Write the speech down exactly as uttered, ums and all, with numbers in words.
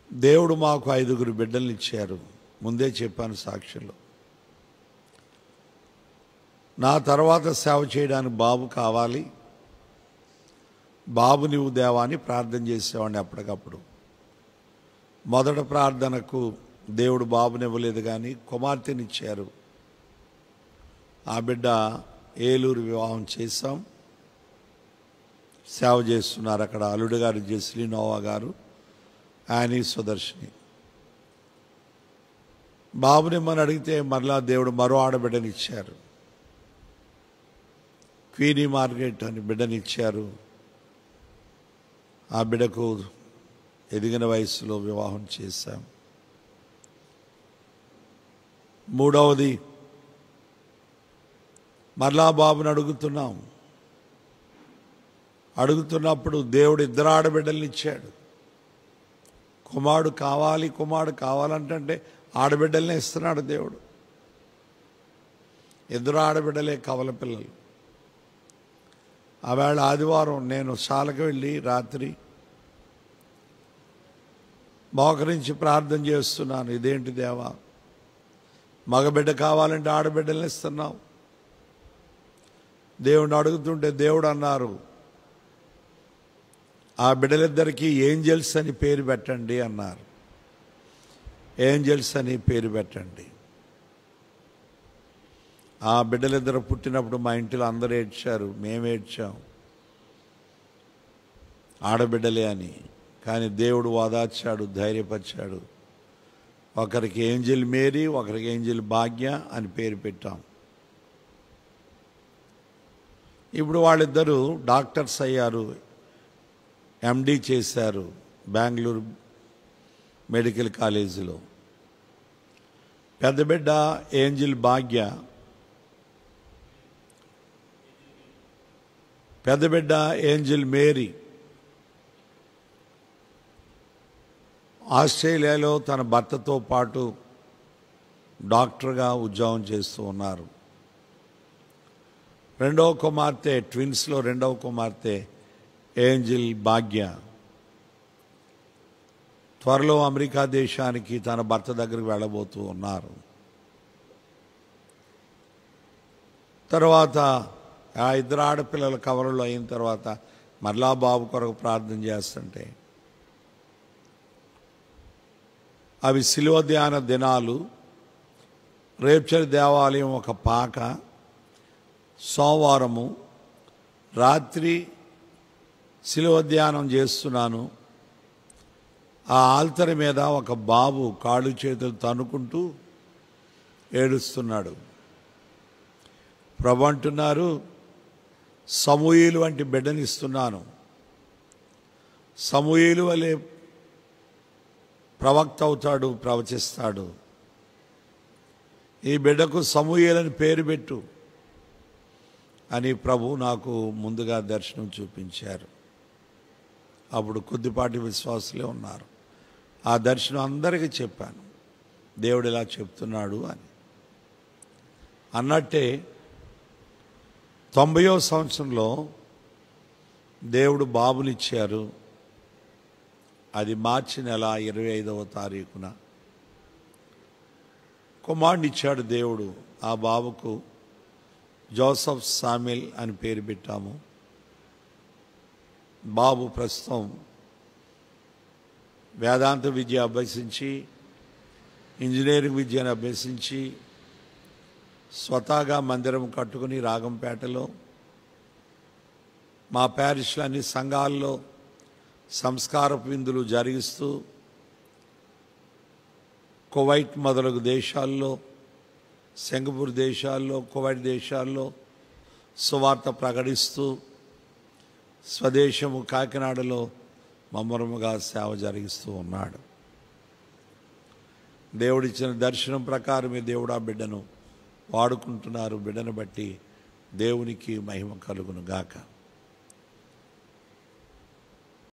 దేవుడు మాకు ఐదుగురు బిడ్డల్ని ఇచ్చారు. ముందే చెప్పాను సాక్షిలో. నా తర్వాత సేవ చేయడానికి బాబు కావాలి, బాబు నీవు దేవా అని ప్రార్థన చేసేవాడిని అప్పటికప్పుడు. మొదటి ప్రార్థనకు దేవుడు బాబుని ఇవ్వలేదు, కానీ కుమార్తెనిచ్చారు. ఆ బిడ్డ ఏలూరు వివాహం చేశాం. సేవ చేస్తున్నారు అక్కడ అల్లుడు గారు జెస్లీ నోవా గారు, ఆయన సుదర్శిని. బాబుని మనం అడిగితే మరలా దేవుడు మరో ఆడబిడ్డనిచ్చారు. క్వీనీ మార్గరెట్ అని బిడ్డనిచ్చారు. ఆ బిడ్డకు ఎదిగిన వయసులో వివాహం చేశాం. మూడవది మరలా బాబుని అడుగుతున్నాం. అడుగుతున్నప్పుడు దేవుడు ఇద్దరు ఆడబిడ్డల్ని ఇచ్చాడు. కుమారుడు కావాలి కుమారుడు కావాలంటే ఆడబిడ్డలనే ఇస్తున్నాడు దేవుడు. ఇద్దరు ఆడబిడ్డలే కవల పిల్లలు. ఆవేళ ఆదివారం నేను శాలకు వెళ్ళి రాత్రి మోకరించి ప్రార్థన చేస్తున్నాను. ఇదేంటి దేవా, మగబిడ్డ కావాలంటే ఆడబిడ్డల్ని ఇస్తున్నావు. దేవుడిని అడుగుతుంటే దేవుడు అన్నారు, ఆ బిడ్డలిద్దరికీ ఏంజల్స్ అని పేరు పెట్టండి అన్నారు. ఏంజల్స్ అని పేరు పెట్టండి. ఆ బిడ్డలిద్దరు పుట్టినప్పుడు మా ఇంటిలో అందరూ ఏడ్చారు, మేము ఏడ్చాం, ఆడబిడ్డలే అని. కానీ దేవుడు వాదార్చాడు, ధైర్యపరిచాడు. ఒకరికి ఏంజల్ మేరీ, ఒకరికి ఏంజల్ భాగ్య అని పేరు పెట్టాం. ఇప్పుడు వాళ్ళిద్దరూ డాక్టర్స్ అయ్యారు, ఎండి చేశారు బెంగళూరు మెడికల్ కాలేజీలో. పెద్ద బిడ్డ ఏంజల్ భాగ్య, పెద్ద బిడ్డ ఏంజల్ మేరీ ఆస్ట్రేలియాలో తన భర్తతో పాటు డాక్టర్గా ఉద్యోగం చేస్తూ ఉన్నారు. రెండవ కుమార్తె, ట్విన్స్లో రెండవ కుమార్తె ఏంజల్ భాగ్య త్వరలో అమెరికా దేశానికి తన భర్త దగ్గరికి వెళ్ళబోతూ ఉన్నారు. తర్వాత ఆ ఇద్దరు ఆడపిల్లల కవరులు అయిన తర్వాత మరలా బాబు కొరకు ప్రార్థన చేస్తుంటే అవి శిలువ ధ్యాన దినాలు. రేప్చర్ దేవాలయం ఒక పాక. సోమవారము రాత్రి శిలువ ధ్యానం చేస్తున్నాను. ఆ ఆల్తర్ మీద ఒక బాబు కాళ్ళు చేతులు తన్నుకుంటూ ఏడుస్తున్నాడు. ప్రభు అంటున్నారు, సమూయేలు వంటి బిడ్డనిస్తున్నాను. సమూయేలు వలె ప్రవక్త అవుతాడు, ప్రవచిస్తాడు. ఈ బిడ్డకు సమూయేలని పేరు పెట్టు అని ప్రభు నాకు ముందుగా దర్శనం చూపించారు. అప్పుడు కొద్దిపాటి విశ్వాసులే ఉన్నారు. ఆ దర్శనం అందరికీ చెప్పాను, దేవుడు ఇలా చెప్తున్నాడు అని. అన్నట్టే తొంభయో సంవత్సరంలో దేవుడు బాబునిచ్చారు. అది మార్చి నెల ఇరవై ఐదవ తారీఖున కుమారుడిచ్చాడు దేవుడు. ఆ బాబుకు జోసఫ్ సామిల్ అని పేరు పెట్టాము. బాబు ప్రస్తుతం వేదాంత విద్య అభ్యసించి, ఇంజనీరింగ్ విద్యను అభ్యసించి, స్వతహాగా మందిరం కట్టుకుని రాగంపేటలో మా ప్యారిష్లో అన్ని సంఘాల్లో సంస్కారపు విందులు జరిగిస్తూ, కువైట్ మొదలగు దేశాల్లో, సింగపూర్ దేశాల్లో, కువైట్ దేశాల్లో సువార్త ప్రకటిస్తూ, స్వదేశము కాకినాడలో మమ్మరముగా సేవ జరిగిస్తూ ఉన్నాడు. దేవుడిచ్చిన దర్శనం ప్రకారమే దేవుడు ఆ బిడ్డను వాడుకుంటున్నారు. బిడ్డను బట్టి దేవునికి మహిమ కలుగును గాక.